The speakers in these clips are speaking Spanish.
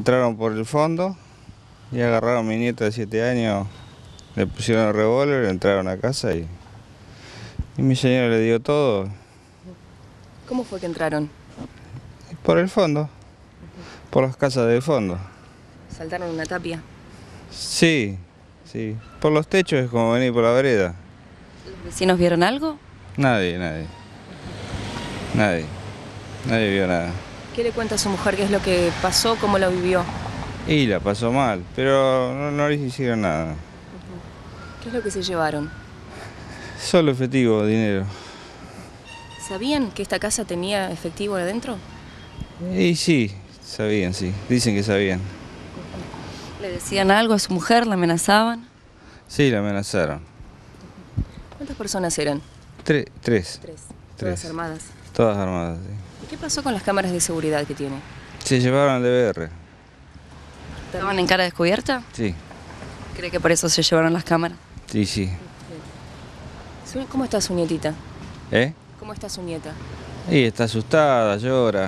entraron por el fondo y agarraron a mi nieta de 7 años, le pusieron el revólver, entraron a casa y mi señora le dio todo. ¿Cómo fue que entraron? Por el fondo, por las casas del fondo. ¿Saltaron una tapia? Sí, sí, por los techos es como venir por la vereda. ¿Los vecinos vieron algo? Nadie vio nada. ¿Qué le cuenta a su mujer? ¿Qué es lo que pasó? ¿Cómo lo vivió? Y la pasó mal, pero no le hicieron nada. ¿Qué es lo que se llevaron? Solo efectivo, dinero. ¿Sabían que esta casa tenía efectivo adentro? Y sí, sabían, sí, dicen que sabían. ¿Le decían algo a su mujer? ¿La amenazaban? Sí, la amenazaron. ¿Cuántas personas eran? Tres. Tres. ¿Todas Tres. armadas? Todas armadas, sí. ¿Y qué pasó con las cámaras de seguridad que tiene? Se llevaron al DVR. ¿Estaban en cara descubierta? Sí, ¿Cree que por eso se llevaron las cámaras? sí. ¿Cómo está su nietita? ¿Eh? ¿Cómo está su nieta? Y está asustada, llora.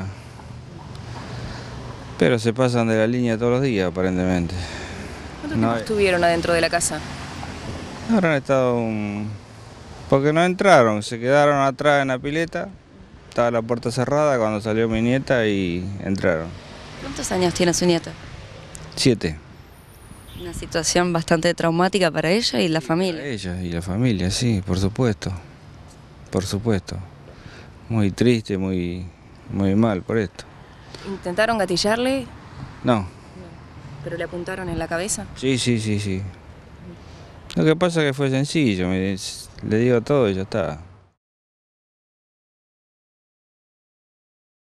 Pero se pasan de la línea todos los días, aparentemente. ¿Cuánto tiempo estuvieron adentro de la casa? Habrán estado porque no entraron, se quedaron atrás en la pileta. Estaba la puerta cerrada cuando salió mi nieta y entraron. ¿Cuántos años tiene su nieta? 7. Una situación bastante traumática para ella y la familia. Para ella y la familia, sí, por supuesto. Por supuesto. Muy triste, muy mal por esto. ¿Intentaron gatillarle? No. ¿Pero le apuntaron en la cabeza? Sí. Lo que pasa es que fue sencillo, le digo todo y ya está.